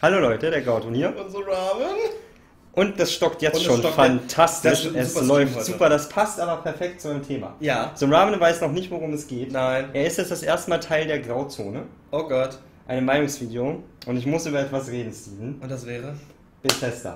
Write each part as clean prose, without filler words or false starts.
Hallo Leute, der Gauton hier. Und so Ramen. Und das stockt jetzt schon fantastisch. Es läuft super, das passt aber perfekt zu dem Thema. Ja. So Ramen weiß noch nicht, worum es geht. Nein. Er ist jetzt das erste Mal Teil der Grauzone. Oh Gott. Ein Meinungsvideo. Und ich muss über etwas reden, Steven. Und das wäre? Bethesda.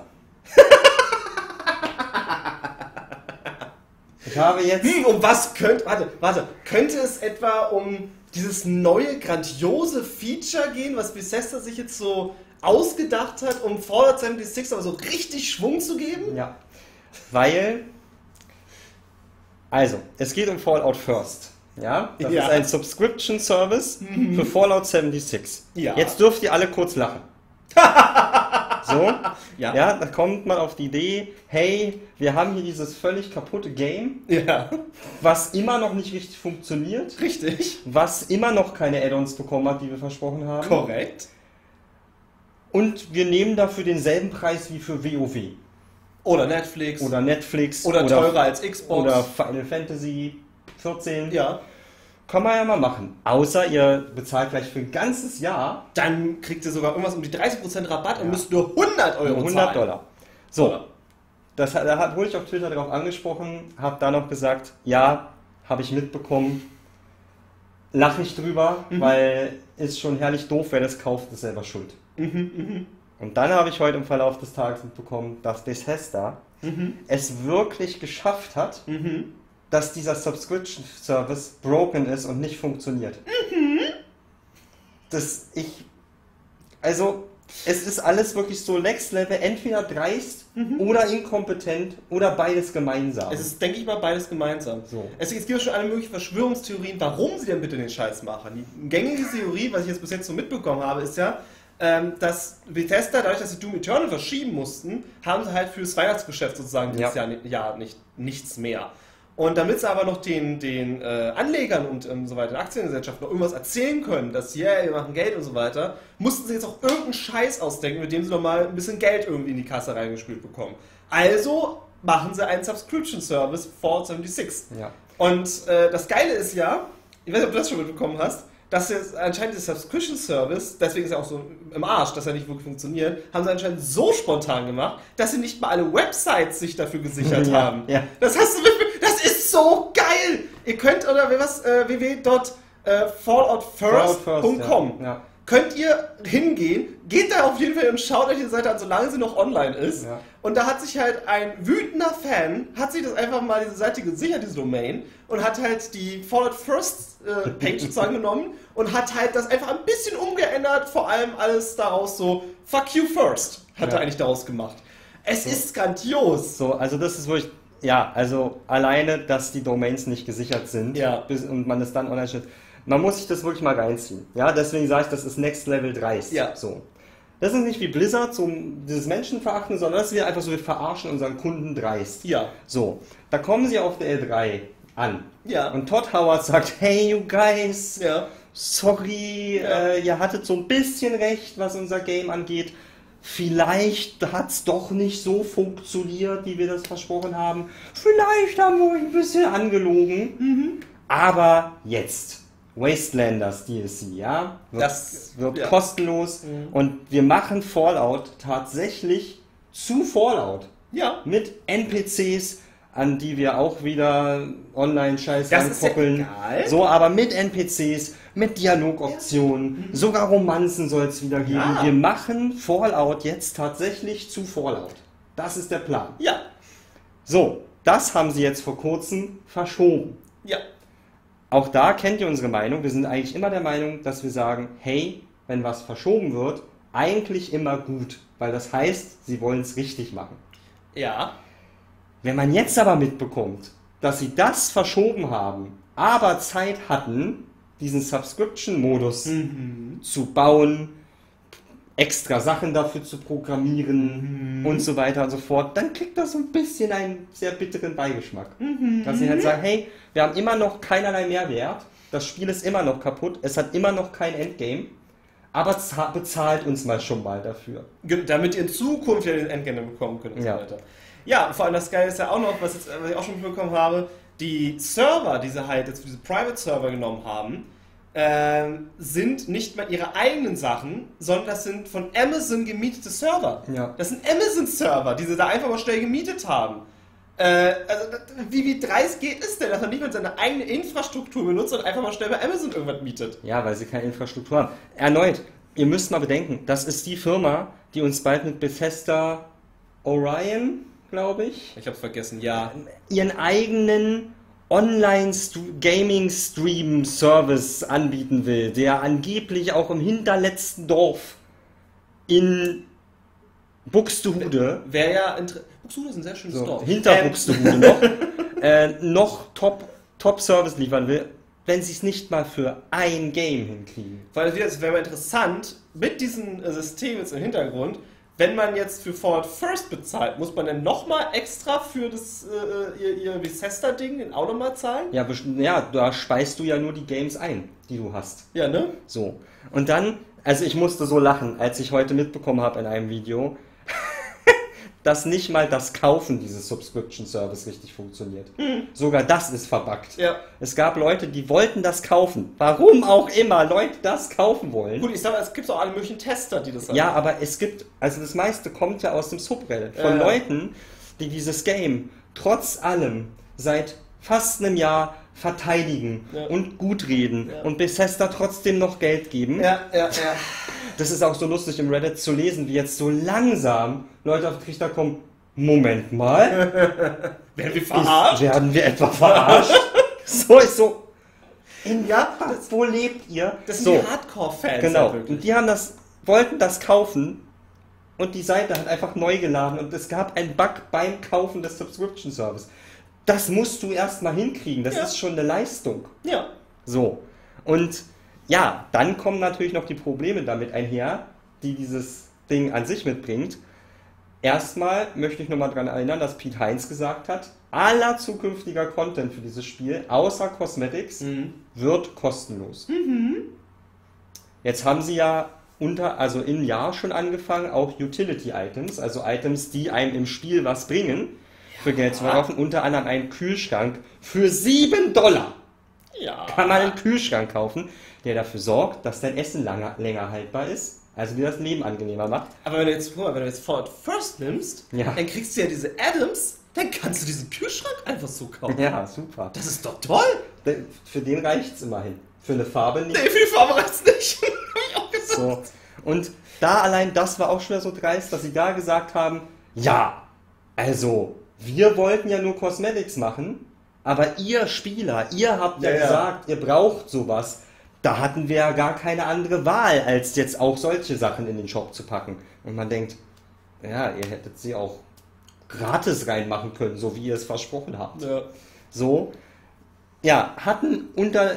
Ich habe jetzt... Um was könnte... Warte. Könnte es etwa um dieses neue, grandiose Feature gehen, was Bethesda sich jetzt so ausgedacht hat, um Fallout 76 aber so richtig Schwung zu geben? Ja. Weil... Also, es geht um Fallout First. Ja? Das ist ein Subscription Service für Fallout 76. Ja. Jetzt dürft ihr alle kurz lachen. So, ja, da kommt man auf die Idee, hey, wir haben hier dieses völlig kaputte Game, was immer noch nicht richtig funktioniert. Richtig. Was immer noch keine Add-ons bekommen hat, die wir versprochen haben. Korrekt. Und wir nehmen dafür denselben Preis wie für WoW. Oder Netflix. Oder teurer als Xbox. Oder Final Fantasy 14. Ja. Kann man ja mal machen. Außer ihr bezahlt gleich für ein ganzes Jahr. Dann kriegt ihr sogar irgendwas um die 30% Rabatt und müsst nur 100 Euro $100. zahlen. So, da wurde ich auf Twitter darauf angesprochen, habe da noch gesagt, ja, habe ich mitbekommen, lache ich drüber, weil ist schon herrlich doof, wer das kauft, ist selber schuld. Und dann habe ich heute im Verlauf des Tages mitbekommen, dass Bethesda es wirklich geschafft hat, dass dieser Subscription Service broken ist und nicht funktioniert. Es ist alles wirklich so Next Level, entweder dreist oder inkompetent oder beides gemeinsam. Es ist, denke ich mal, beides gemeinsam. So. Es gibt ja schon alle möglichen Verschwörungstheorien, warum sie denn bitte den Scheiß machen. Die gängige Theorie, was ich jetzt bis jetzt so mitbekommen habe, ist ja, dass Bethesda, dadurch, dass sie Doom Eternal verschieben mussten, haben sie halt fürs Weihnachtsgeschäft sozusagen dieses Jahr nichts mehr. Und damit sie aber noch den Anlegern und so weiter, den Aktiengesellschaften noch irgendwas erzählen können, dass wir machen Geld und so weiter, mussten sie jetzt auch irgendeinen Scheiß ausdenken, mit dem sie nochmal ein bisschen Geld irgendwie in die Kasse reingespült bekommen. Also machen sie einen Subscription Service Fallout 76. Ja. Und das Geile ist ja, ich weiß nicht, ob du das schon mitbekommen hast, dass jetzt anscheinend der Subscription Service, deswegen ist er auch so im Arsch, dass er nicht wirklich funktioniert, haben sie anscheinend so spontan gemacht, dass sie nicht mal alle Websites sich dafür gesichert haben. Ja. Das ist so geil! Ihr könnt unter www.falloutfirst.com könnt ihr hingehen, geht da auf jeden Fall und schaut euch die Seite an, solange sie noch online ist. Ja. Und da hat sich halt ein wütender Fan, hat sich das einfach mal diese Seite gesichert, diese Domain, und hat halt die Fallout First Page sozusagen genommen und hat halt das einfach ein bisschen umgeändert, vor allem alles daraus so, fuck you first, hat er eigentlich daraus gemacht. Es ist grandios. So, also das ist wirklich, also alleine, dass die Domains nicht gesichert sind und man es dann online stellt. Man muss sich das wirklich mal reinziehen. Ja, deswegen sage ich, das ist Next Level 3. Ja. So. Das ist nicht wie Blizzard, so dieses Menschenverachten, sondern das ist einfach so, wir verarschen unseren Kunden dreist. Ja. So. Da kommen sie auf der L3 an. Ja. Und Todd Howard sagt, hey you guys, ja. Sorry, ihr hattet so ein bisschen recht, was unser Game angeht. Vielleicht hat es doch nicht so funktioniert, wie wir das versprochen haben. Vielleicht haben wir euch ein bisschen angelogen. Aber jetzt. Wastelanders DLC, das wird kostenlos und wir machen Fallout tatsächlich zu Fallout. Ja. Mit NPCs, an die wir auch wieder Online-Scheiß ankoppeln. Ja, so, aber mit NPCs, mit Dialogoptionen, sogar Romanzen soll es wieder geben. Wir machen Fallout jetzt tatsächlich zu Fallout. Das ist der Plan. Ja. So, das haben sie jetzt vor kurzem verschoben. Ja. Auch da kennt ihr unsere Meinung. Wir sind eigentlich immer der Meinung, dass wir sagen, hey, wenn was verschoben wird, eigentlich immer gut. Weil das heißt, sie wollen es richtig machen. Ja. Wenn man jetzt aber mitbekommt, dass sie das verschoben haben, aber Zeit hatten, diesen Subscription-Modus zu bauen, extra Sachen dafür zu programmieren und so weiter und so fort, dann kriegt das so ein bisschen einen sehr bitteren Beigeschmack. Dass sie halt sagen, hey, wir haben immer noch keinerlei Mehrwert, das Spiel ist immer noch kaputt, es hat immer noch kein Endgame, aber bezahlt uns mal schon mal dafür. Damit ihr in Zukunft ja den Endgame bekommen könnt und so weiter. Ja, vor allem das Geile ist ja auch noch, was ich auch schon mitbekommen habe, die Server, die sie halt jetzt für diese Private Server genommen haben, sind nicht mal ihre eigenen Sachen, sondern das sind von Amazon gemietete Server. Ja. Das sind Amazon-Server, die sie da einfach mal schnell gemietet haben. Also, wie dreist geht es denn, dass man nicht mal seine eigene Infrastruktur benutzt und einfach mal schnell bei Amazon irgendwas mietet? Ja, weil sie keine Infrastruktur haben. Erneut, ihr müsst mal bedenken, das ist die Firma, die uns bald mit Bethesda Orion, glaube ich. Ich hab's vergessen, ja. Ihren eigenen Online-Gaming-Stream-Service anbieten will, der angeblich auch im hinterletzten Dorf in Buxtehude, Wäre ja Buxtehude ist ein sehr schönes Dorf. hinter Buxtehude noch Top-Service liefern will, wenn sie es nicht mal für ein Game hinkriegen. Weil es wäre mal interessant, mit diesem System jetzt im Hintergrund, wenn man jetzt für Fallout First bezahlt, muss man dann nochmal extra für das ihr Bethesda-Ding auch nochmal zahlen? Ja, da speist du ja nur die Games ein, die du hast. Ja, ne? So. Und dann, also ich musste so lachen, als ich heute mitbekommen habe in einem Video, dass nicht mal das Kaufen dieses Subscription Service richtig funktioniert. Sogar das ist verbuggt. Ja. Es gab Leute, die wollten das kaufen. Warum auch immer Leute das kaufen wollen. Gut, ich sag mal, es gibt auch alle möglichen Tester, die das haben. Ja, aber es gibt, also das meiste kommt ja aus dem Subreddit. Von Leuten, die dieses Game trotz allem seit fast einem Jahr verteidigen und gut reden und Bethesda trotzdem noch Geld geben. Ja. Das ist auch so lustig im Reddit zu lesen, wie jetzt so langsam Leute auf den Trichter kommen. Moment mal. Werden wir verarscht? Werden wir etwa verarscht? So. Wo lebt ihr? Das sind die Hardcore-Fans. Genau. Halt und die wollten das kaufen und die Seite hat einfach neu geladen und es gab einen Bug beim Kaufen des Subscription Service. Das musst du erstmal hinkriegen. Das ist schon eine Leistung. Ja. So. Und ja, dann kommen natürlich noch die Probleme damit einher, die dieses Ding an sich mitbringt. Erstmal möchte ich nochmal daran erinnern, dass Pete Hines gesagt hat, aller zukünftiger Content für dieses Spiel, außer Cosmetics, wird kostenlos. Jetzt haben sie ja im Jahr schon angefangen, auch Utility-Items, also Items, die einem im Spiel was bringen, für Geld zu verkaufen, unter anderem einen Kühlschrank für $7. Kann man einen Kühlschrank kaufen, der dafür sorgt, dass dein Essen länger haltbar ist, also dir das Leben angenehmer macht. Aber wenn du jetzt Fallout First nimmst, dann kriegst du ja diese Adams, dann kannst du diesen Kühlschrank einfach so kaufen. Ja, super. Das ist doch toll. Für den reicht's immerhin. Für eine Farbe nicht. Nee, für die Farbe reicht's nicht. Hab ich auch gesagt. So. Und da allein das war auch schon wieder so dreist, dass sie da gesagt haben, ja, also wir wollten ja nur Cosmetics machen, aber ihr Spieler, ihr habt ja gesagt, ihr braucht sowas. Da hatten wir ja gar keine andere Wahl, als jetzt auch solche Sachen in den Shop zu packen. Und man denkt, ja, ihr hättet sie auch gratis reinmachen können, so wie ihr es versprochen habt. Ja. So. Ja, hatten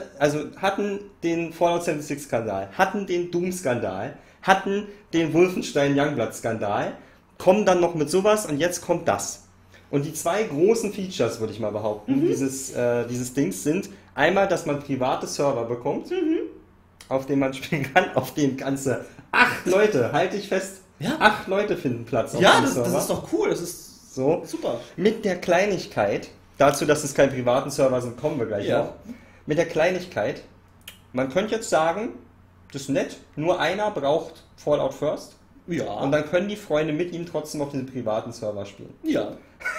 den Fallout 76 Skandal, hatten den Doom Skandal, hatten den Wolfenstein Youngblood Skandal, kommen dann noch mit sowas und jetzt kommt das. Und die zwei großen Features, würde ich mal behaupten, dieses Dings sind einmal, dass man private Server bekommt, auf denen man spielen kann, auf denen ganze 8 Leute, halte ich fest, 8 Leute finden Platz auf dem Server. Das ist doch cool, das ist so super. Mit der Kleinigkeit, dazu, dass es kein privaten Server sind, kommen wir gleich noch. Mit der Kleinigkeit, man könnte jetzt sagen, das ist nett, nur einer braucht Fallout First. Ja. Und dann können die Freunde mit ihm trotzdem auf diesen privaten Server spielen. Ja.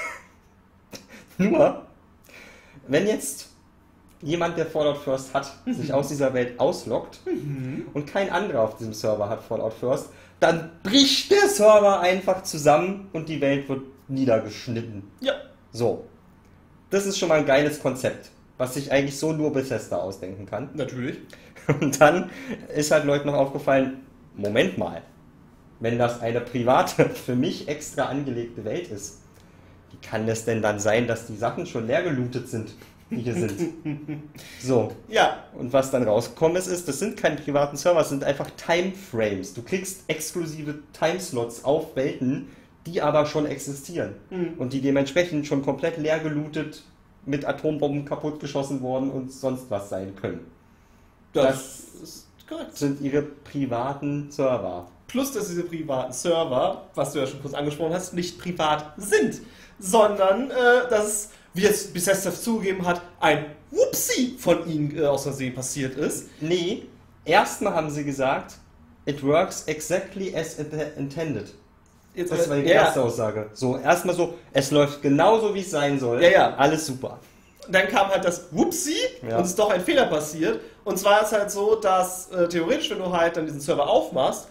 Nur, wenn jetzt jemand, der Fallout First hat, sich aus dieser Welt ausloggt und kein anderer auf diesem Server hat Fallout First, dann bricht der Server einfach zusammen und die Welt wird niedergeschnitten. Ja. So. Das ist schon mal ein geiles Konzept, was sich eigentlich so nur Bethesda ausdenken kann. Natürlich. Und dann ist halt Leuten noch aufgefallen, Moment mal, wenn das eine private, für mich extra angelegte Welt ist, wie kann es denn dann sein, dass die Sachen schon leer gelootet sind, die hier sind? So. Ja. Und was dann rausgekommen ist, das sind keine privaten Server, das sind einfach Timeframes. Du kriegst exklusive Timeslots auf Welten, die aber schon existieren. Und die dementsprechend schon komplett leer gelootet, mit Atombomben kaputtgeschossen worden und sonst was sein können. Das ist korrekt. sind ihre privaten Server. Plus, dass diese privaten Server, was du ja schon kurz angesprochen hast, nicht privat sind, sondern dass es wie jetzt Bethesda zugegeben hat, ein Whoopsie von ihnen aus Versehen passiert ist. Nee, erstmal haben sie gesagt, it works exactly as intended. Jetzt, Das war die erste Aussage. So, erstmal so, es läuft genauso, wie es sein soll. Ja. Alles super. Dann kam halt das Whoopsie und es ist doch ein Fehler passiert. Und zwar ist es halt so, dass theoretisch, wenn du halt dann diesen Server aufmachst,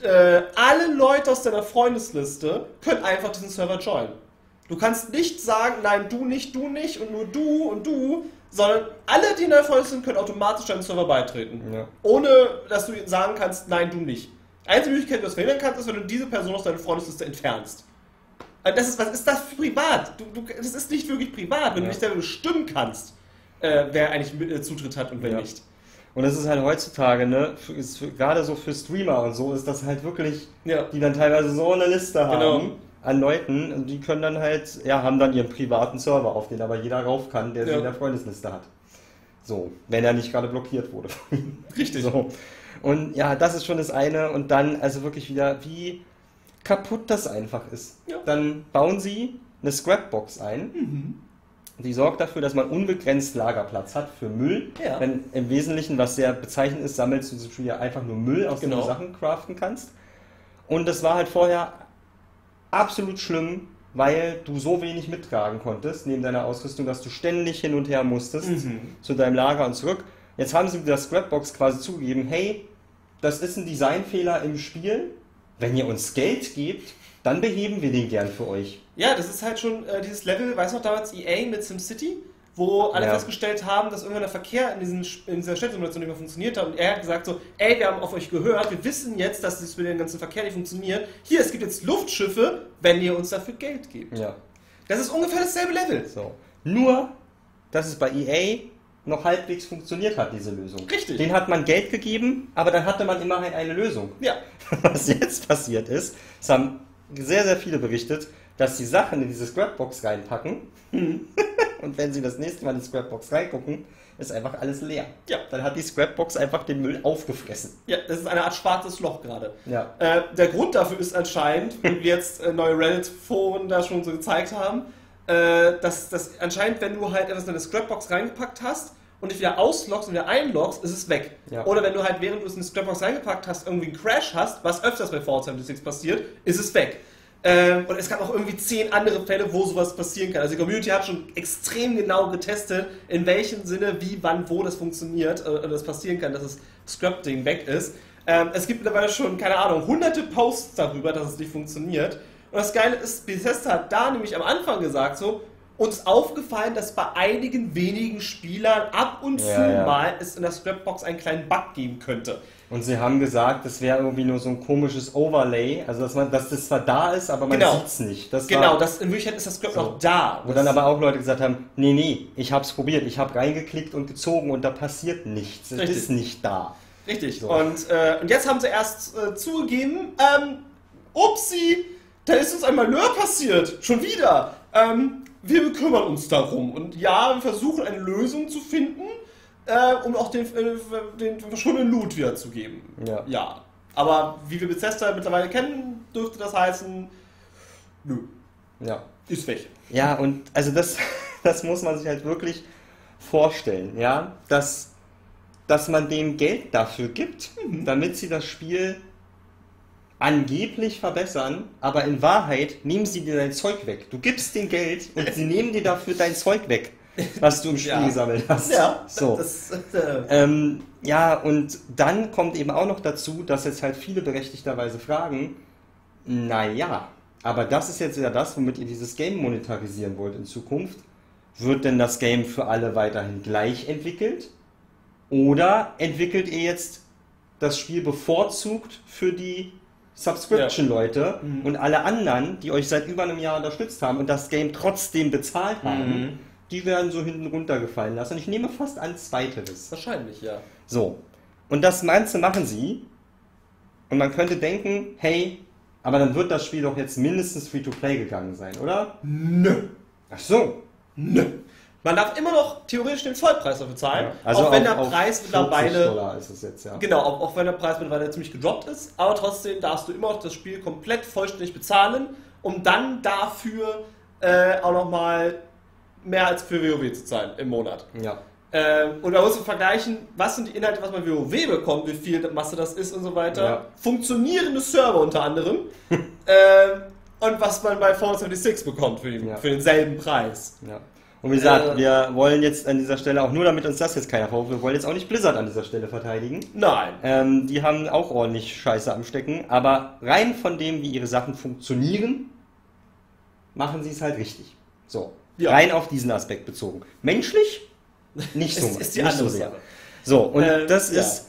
alle Leute aus deiner Freundesliste können einfach diesen Server joinen. Du kannst nicht sagen, nein, du nicht und nur du und du, sondern alle, die in deiner Freundesliste sind, können automatisch deinem Server beitreten. Ja. Ohne, dass du sagen kannst, nein, du nicht. Einzige Möglichkeit, wie du das verhindern kannst, ist, wenn du diese Person aus deiner Freundesliste entfernst. Was ist das für privat? Das ist nicht wirklich privat, wenn du nicht selber bestimmen kannst, wer eigentlich Zutritt hat und wer nicht. Und das ist halt heutzutage, ne, gerade so für Streamer und so, ist das halt wirklich, die dann teilweise so eine Liste haben an Leuten und die können dann halt, haben dann ihren privaten Server, auf den aber jeder rauf kann, der sie in der Freundesliste hat. So, wenn er nicht gerade blockiert wurde. Richtig. So. Und ja, das ist schon das eine und dann also wirklich wieder, wie kaputt das einfach ist. Ja. Dann bauen sie eine Scrapbox ein, die sorgt dafür, dass man unbegrenzt Lagerplatz hat für Müll. Ja. Wenn im Wesentlichen, was sehr bezeichnend ist, sammelst du zum Beispiel einfach nur Müll, aus dem du Sachen craften kannst. Und das war halt vorher absolut schlimm, weil du so wenig mittragen konntest, neben deiner Ausrüstung, dass du ständig hin und her musstest zu deinem Lager und zurück. Jetzt haben sie mit der Scrapbox quasi zugegeben, hey, das ist ein Designfehler im Spiel. Wenn ihr uns Geld gebt, dann beheben wir den gern für euch. Ja, das ist halt schon dieses Level, weißt du noch damals EA mit SimCity, wo alle festgestellt haben, dass irgendwann der Verkehr in dieser Städtesimulation nicht mehr funktioniert hat und er hat gesagt so, ey, wir haben auf euch gehört, wir wissen jetzt, dass das mit dem ganzen Verkehr nicht funktioniert. Hier, es gibt jetzt Luftschiffe, wenn ihr uns dafür Geld gebt. Ja. Das ist ungefähr dasselbe Level. So. Nur, dass es bei EA noch halbwegs funktioniert hat, diese Lösung. Richtig. Den hat man Geld gegeben, aber dann hatte man immerhin eine Lösung. Ja. Was jetzt passiert ist, es haben sehr, sehr viele berichtet, dass sie Sachen in diese Scrapbox reinpacken und wenn sie das nächste Mal in die Scrapbox reingucken, ist einfach alles leer. Ja. Dann hat die Scrapbox einfach den Müll aufgefressen. Ja, das ist eine Art schwarzes Loch gerade. Ja. Der Grund dafür ist anscheinend, wie wir jetzt neue Reddit-Foren da schon so gezeigt haben, dass anscheinend, wenn du halt etwas in deine Scrapbox reingepackt hast und dich wieder ausloggst und wieder einloggst, ist es weg. Ja. Oder wenn du halt, während du es in die Scrapbox reingepackt hast, irgendwie einen Crash hast, was öfters bei Fallout 76 passiert, ist es weg. Und es gab auch irgendwie 10 andere Fälle, wo sowas passieren kann. Also die Community hat schon extrem genau getestet, in welchem Sinne, wie, wann, wo das funktioniert und das passieren kann, dass das Scrap-Ding weg ist. Es gibt mittlerweile schon, keine Ahnung, hunderte Posts darüber, dass es nicht funktioniert. Und das Geile ist, Bethesda hat da nämlich am Anfang gesagt so, uns ist aufgefallen, dass bei einigen wenigen Spielern ab und zu mal es in der Scrapbox einen kleinen Bug geben könnte. Und sie haben gesagt, das wäre irgendwie nur so ein komisches Overlay, also dass das zwar da ist, aber man sieht es nicht. In Wirklichkeit ist das Scrap noch da. Wo dann aber auch Leute gesagt haben, nee, ich habe es probiert, ich habe reingeklickt und gezogen und da passiert nichts, es ist nicht da. Richtig, so. Und jetzt haben sie erst zugegeben, upsi, da ist uns ein Malheur passiert, schon wieder. Wir kümmern uns darum und ja, wir versuchen eine Lösung zu finden, um auch den verschwundenen Loot wiederzugeben. Ja. Aber wie wir Bethesda mittlerweile kennen, dürfte das heißen, nö. Ja. Ist weg. Ja, und also das muss man sich halt wirklich vorstellen, ja, dass man dem Geld dafür gibt, damit sie das Spiel angeblich verbessern, aber in Wahrheit nehmen sie dir dein Zeug weg. Du gibst denen Geld und sie nehmen dir dafür dein Zeug weg, was du im Spiel gesammelt hast. Ja, so. Und dann kommt eben auch noch dazu, dass jetzt halt viele berechtigterweise fragen, naja, aber das ist jetzt ja das, womit ihr dieses Game monetarisieren wollt in Zukunft. Wird denn das Game für alle weiterhin gleich entwickelt? Oder entwickelt ihr jetzt das Spiel bevorzugt für die Subscription-Leute und alle anderen, die euch seit über einem Jahr unterstützt haben und das Game trotzdem bezahlt haben, die werden so hinten runtergefallen lassen. Und ich nehme fast an Zweiteres. Wahrscheinlich, ja. So. Und das Ganze machen sie. Und man könnte denken, hey, aber dann wird das Spiel doch jetzt mindestens Free-to-Play gegangen sein, oder? Nö. Ach so. Nö. Man darf immer noch theoretisch den Vollpreis dafür zahlen, ja, also auch wenn der Preis mittlerweile $40 ist es jetzt, ja. Genau, auch wenn der Preis mittlerweile ziemlich gedroppt ist, aber trotzdem darfst du immer noch das Spiel komplett vollständig bezahlen, um dann dafür auch nochmal mehr als für WoW zu zahlen im Monat. Ja. Und da musst du vergleichen, was sind die Inhalte, was man WoW bekommt, wie viel Masse das ist und so weiter. Ja. Funktionierende Server unter anderem. Und was man bei Fallout 76 bekommt für denselben Preis. Ja. Und wie gesagt, wir wollen jetzt an dieser Stelle, auch nur damit uns das jetzt keiner vorwirft, wir wollen jetzt auch nicht Blizzard an dieser Stelle verteidigen. Nein. Die haben auch ordentlich Scheiße am Stecken, aber rein von dem, wie ihre Sachen funktionieren, machen sie es halt richtig. So. Ja. Rein auf diesen Aspekt bezogen. Menschlich? Nicht so. Ist die andere sehr. Sache. So, und das ist.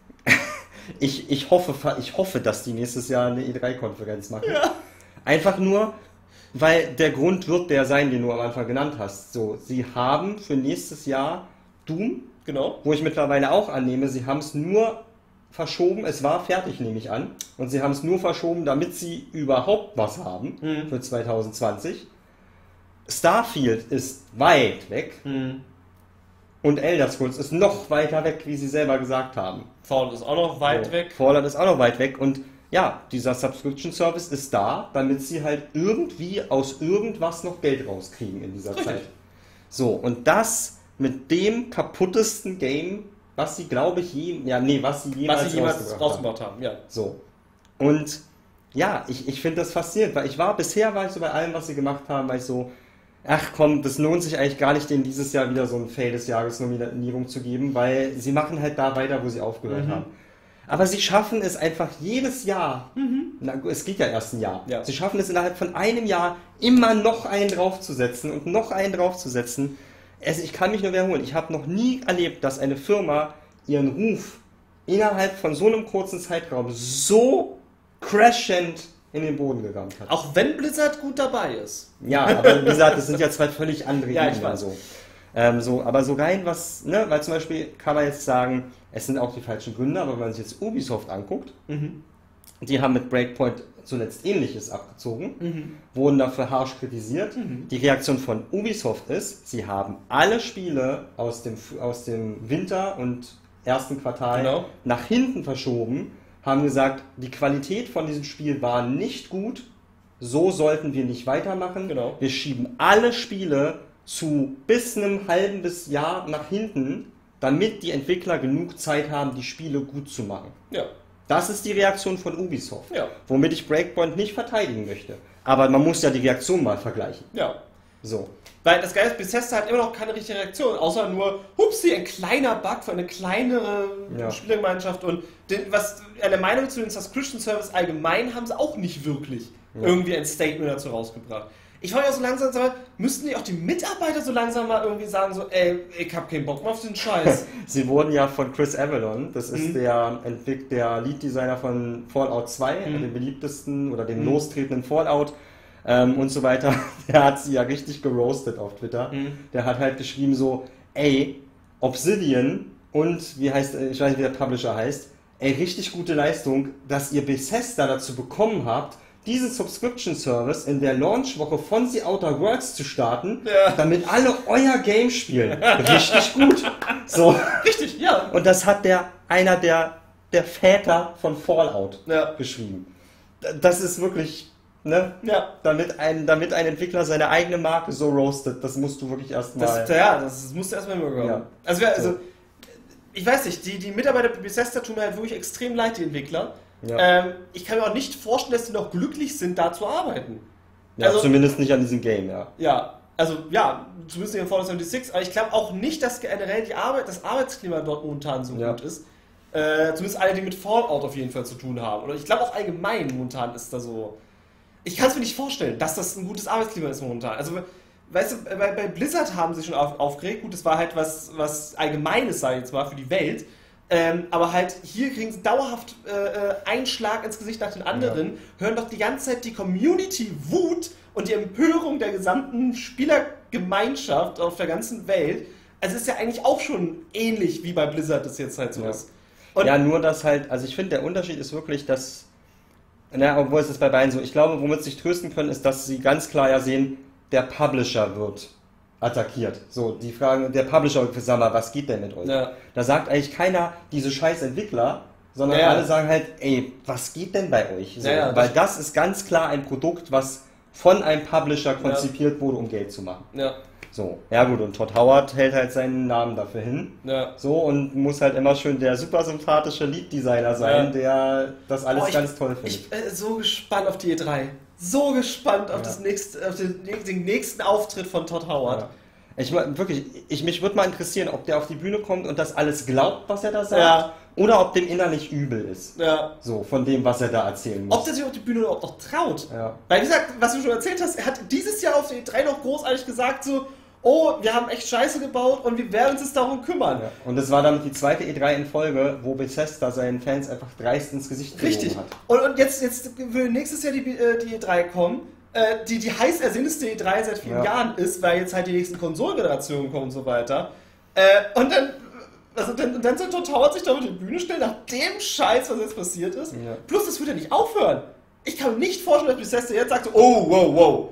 Ich hoffe, dass die nächstes Jahr eine E3-Konferenz machen. Ja. Einfach nur, weil der Grund wird der sein, den du am Anfang genannt hast. So, sie haben für nächstes Jahr Doom, genau, wo ich mittlerweile auch annehme, sie haben es nur verschoben, es war fertig, nehme ich an, und sie haben es nur verschoben, damit sie überhaupt was haben für 2020. Starfield ist weit weg. Und Elder Scrolls ist noch weiter weg, wie sie selber gesagt haben. Fallout ist auch noch weit weg. Fallout ist auch noch weit weg. Und ja, dieser Subscription Service ist da, damit sie halt irgendwie aus irgendwas noch Geld rauskriegen in dieser Zeit. So, und das mit dem kaputtesten Game, was sie, glaube ich, was sie jemals rausgebracht haben. Ja. So. Und ja, ich finde das faszinierend, weil bisher war ich so bei allem, was sie gemacht haben, weil ich so, ach komm, das lohnt sich eigentlich gar nicht, denen dieses Jahr wieder so ein Fail des Jahres Nominierung zu geben, weil sie machen halt da weiter, wo sie aufgehört haben. Aber sie schaffen es einfach jedes Jahr, es geht ja erst ein Jahr, sie schaffen es innerhalb von einem Jahr immer noch einen draufzusetzen und noch einen draufzusetzen. Also ich kann mich nur wiederholen, ich habe noch nie erlebt, dass eine Firma ihren Ruf innerhalb von so einem kurzen Zeitraum so crashend in den Boden gerammt hat. Auch wenn Blizzard gut dabei ist. Ja, aber wie gesagt, das sind ja zwei völlig andere Gegner. Aber so rein was, ne, weil zum Beispiel kann man jetzt sagen, es sind auch die falschen Gründe, aber wenn man sich jetzt Ubisoft anguckt, die haben mit Breakpoint zuletzt Ähnliches abgezogen, wurden dafür harsch kritisiert. Die Reaktion von Ubisoft ist, sie haben alle Spiele aus dem Winter und ersten Quartal nach hinten verschoben, haben gesagt, die Qualität von diesem Spiel war nicht gut, so sollten wir nicht weitermachen. Wir schieben alle Spiele bis einem halben bis Jahr nach hinten, damit die Entwickler genug Zeit haben, die Spiele gut zu machen. Ja. Das ist die Reaktion von Ubisoft, womit ich Breakpoint nicht verteidigen möchte. Aber man muss ja die Reaktion mal vergleichen. Ja. So. Weil das Geile ist, Bethesda hat immer noch keine richtige Reaktion, außer nur, hupsi, ein kleiner Bug für eine kleinere Spielergemeinschaft und eine Meinung zu den Subscription Service allgemein haben sie auch nicht wirklich irgendwie ein Statement dazu rausgebracht. Ich wollte auch so langsam sagen, müssten die auch die Mitarbeiter so langsam mal irgendwie sagen, so, ey, ich hab keinen Bock mehr auf den Scheiß. Sie wurden ja von Chris Avellone, das ist der Lead-Designer von Fallout 2, dem beliebtesten oder dem lostretenden Fallout und so weiter. Der hat sie ja richtig geroastet auf Twitter. Der hat halt geschrieben so, ey, Obsidian und, ich weiß nicht, wie der Publisher heißt, ey, richtig gute Leistung, dass ihr Bethesda dazu bekommen habt, diesen Subscription Service in der Launchwoche von The Outer Worlds zu starten, damit alle euer Game spielen. Richtig gut. So. Richtig, ja. Und das hat einer der Väter von Fallout geschrieben. Das ist wirklich, ne? Ja. Damit ein Entwickler seine eigene Marke so roastet, das musst du wirklich erstmal. Das musst du erstmal hinbekommen. Ja. Also, ich weiß nicht, die Mitarbeiter bei Bethesda tun mir halt wirklich extrem leid, die Entwickler. Ja. Ich kann mir auch nicht vorstellen, dass die noch glücklich sind, da zu arbeiten. Ja, also, zumindest nicht an diesem Game, zumindest in Fallout 76, aber ich glaube auch nicht, dass generell das Arbeitsklima dort momentan so gut ist. Zumindest alle, die mit Fallout auf jeden Fall zu tun haben. Oder ich glaube auch allgemein momentan ist da so. Ich kann es mir nicht vorstellen, dass das ein gutes Arbeitsklima ist momentan. Also, weißt du, bei Blizzard haben sie schon aufgeregt. Gut, das war halt was Allgemeines, sag ich jetzt mal, für die Welt. Aber halt, hier kriegen sie dauerhaft einen Schlag ins Gesicht nach den anderen, hören doch die ganze Zeit die Community-Wut und die Empörung der gesamten Spielergemeinschaft auf der ganzen Welt. Also es ist ja eigentlich auch schon ähnlich, wie bei Blizzard das jetzt halt so ist. Und nur dass halt, also ich finde, der Unterschied ist wirklich, dass, obwohl es ist bei beiden so, ich glaube, womit sie sich trösten können, ist, dass sie ganz klar ja sehen, der Publisher wird attackiert. So, die Frage, der Publisher, sag mal, was geht denn mit euch? Ja. Da sagt eigentlich keiner, diese scheiß Entwickler, sondern alle sagen halt, ey, was geht denn bei euch? So, weil das ist ganz klar ein Produkt, was von einem Publisher konzipiert wurde, um Geld zu machen. Ja. So, ja gut, und Todd Howard hält halt seinen Namen dafür hin. Ja. So, und muss halt immer schön der super sympathische Lead-Designer sein, der das alles ganz toll findet. Ich bin so gespannt auf die E3. So gespannt auf, auf den nächsten Auftritt von Todd Howard. Ja. Mich würde mal interessieren, ob der auf die Bühne kommt und das alles glaubt, was er da sagt, oder ob dem innerlich übel ist. Ja. So, von dem, was er da erzählen muss. Ob der sich auf die Bühne überhaupt noch traut. Ja. Weil, wie gesagt, was du schon erzählt hast, er hat dieses Jahr auf der E3 noch großartig gesagt, so, oh, wir haben echt Scheiße gebaut und wir werden uns jetzt darum kümmern. Ja. Und es war dann die zweite E3 in Folge, wo Bethesda seinen Fans einfach dreist ins Gesicht gelogen hat. Und jetzt will nächstes Jahr die E3 kommen, die heiß ersehnlichste E3 seit vielen Jahren ist, weil jetzt halt die nächsten Konsolengenerationen kommen und so weiter. Und dann soll Todd Howard sich da auf die Bühne stellen, nach dem Scheiß, was jetzt passiert ist. Ja. Plus, das wird ja nicht aufhören. Ich kann mir nicht vorstellen, dass Bethesda jetzt sagt, so, oh, wow,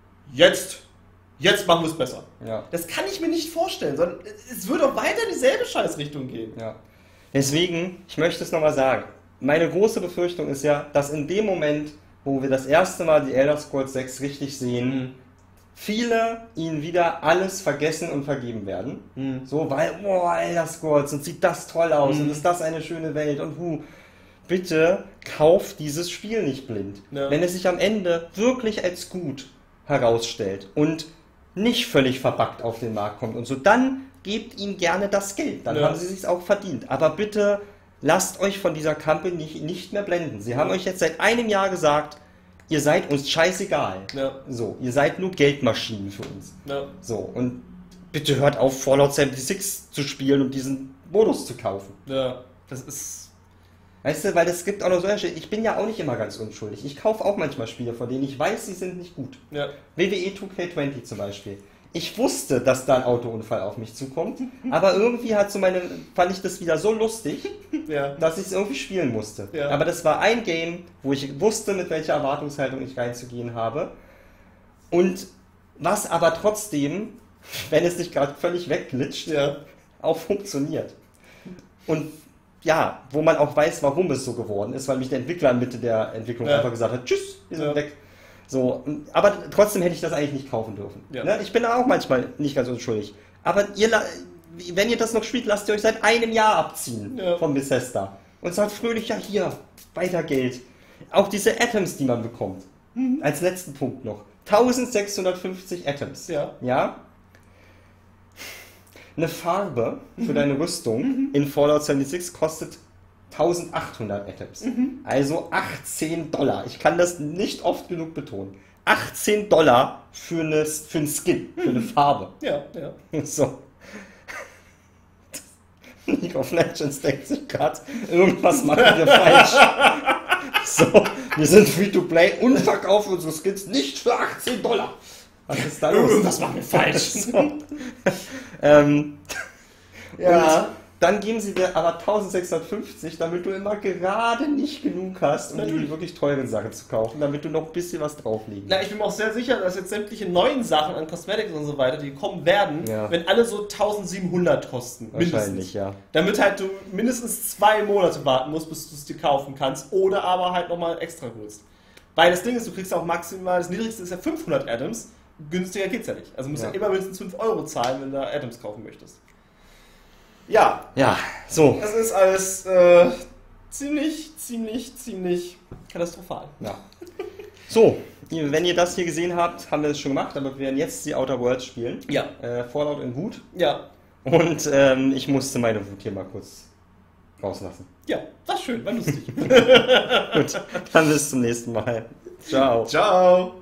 jetzt machen wir es besser. Ja. Das kann ich mir nicht vorstellen, sondern es wird auch weiter in dieselbe Scheißrichtung gehen. Ja. Deswegen, ich möchte es nochmal sagen, meine große Befürchtung ist ja, dass in dem Moment, wo wir das erste Mal die Elder Scrolls 6 richtig sehen, viele ihnen wieder alles vergessen und vergeben werden. So, weil, Elder Scrolls, und sieht das toll aus und ist das eine schöne Welt und bitte kauft dieses Spiel nicht blind. Ja. Wenn es sich am Ende wirklich als gut herausstellt und nicht völlig verbuggt auf den Markt kommt und so, dann gebt ihnen gerne das Geld, dann haben sie es sich auch verdient. Aber bitte lasst euch von dieser Company nicht mehr blenden. Sie haben euch jetzt seit einem Jahr gesagt, ihr seid uns scheißegal. Ja. So, ihr seid nur Geldmaschinen für uns. Ja. So, und bitte hört auf, Fallout 76 zu spielen und diesen Modus zu kaufen. Ja, das ist... Weißt du, weil es gibt auch noch solche, ich bin ja auch nicht immer ganz unschuldig. Ich kaufe auch manchmal Spiele, von denen ich weiß, sie sind nicht gut. Ja. WWE 2K20 zum Beispiel. Ich wusste, dass da ein Autounfall auf mich zukommt, aber irgendwie fand ich das wieder so lustig, dass ich es irgendwie spielen musste. Ja. Aber das war ein Game, wo ich wusste, mit welcher Erwartungshaltung ich reinzugehen habe. Und was aber trotzdem, wenn es nicht gerade völlig wegglitscht, auch funktioniert. Und ja, wo man auch weiß, warum es so geworden ist, weil mich der Entwickler in Mitte der Entwicklung einfach gesagt hat, tschüss, wir sind weg. So, aber trotzdem hätte ich das eigentlich nicht kaufen dürfen. Ja. Ne? Ich bin da auch manchmal nicht ganz unschuldig. Aber wenn ihr das noch spielt, lasst ihr euch seit einem Jahr abziehen von Bethesda. Und sagt fröhlich, ja hier, weiter Geld. Auch diese Atoms, die man bekommt. Als letzten Punkt noch. 1650 Atoms. Ja? Eine Farbe für deine Rüstung in Fallout 76 kostet 1800 Atoms. Also $18. Ich kann das nicht oft genug betonen. $18 für einen Skin, für eine Farbe. Ja. So. League of Legends denkt sich gerade, irgendwas machen wir falsch. So, wir sind Free-to-Play und verkaufen unsere Skins nicht für $18. Was ist da los? Irgendwas machen wir falsch. So. Und dann geben sie dir aber 1650, damit du immer gerade nicht genug hast, um die wirklich teuren Sachen zu kaufen, damit du noch ein bisschen was drauflegen. Na, ich bin mir auch sehr sicher, dass jetzt sämtliche neuen Sachen an Cosmetics und so weiter, die kommen werden, wenn alle so 1700 kosten. Wahrscheinlich, mindestens. Damit halt du mindestens 2 Monate warten musst, bis du es dir kaufen kannst, oder aber halt nochmal extra holst. Weil das Ding ist, du kriegst auch maximal, das niedrigste ist ja 500 Atoms, günstiger geht's ja nicht. Also musst du immer mindestens 5 Euro zahlen, wenn du Atoms kaufen möchtest. Ja, so. Das ist alles ziemlich katastrophal. Ja. So, wenn ihr das hier gesehen habt, haben wir das schon gemacht, aber wir werden jetzt die Outer Worlds spielen. Ja. Fallout in Wut. Ja. Und ich musste meine Wut hier mal kurz rauslassen. Ja, das ist schön, war lustig. Gut, dann bis zum nächsten Mal. Ciao. Ciao.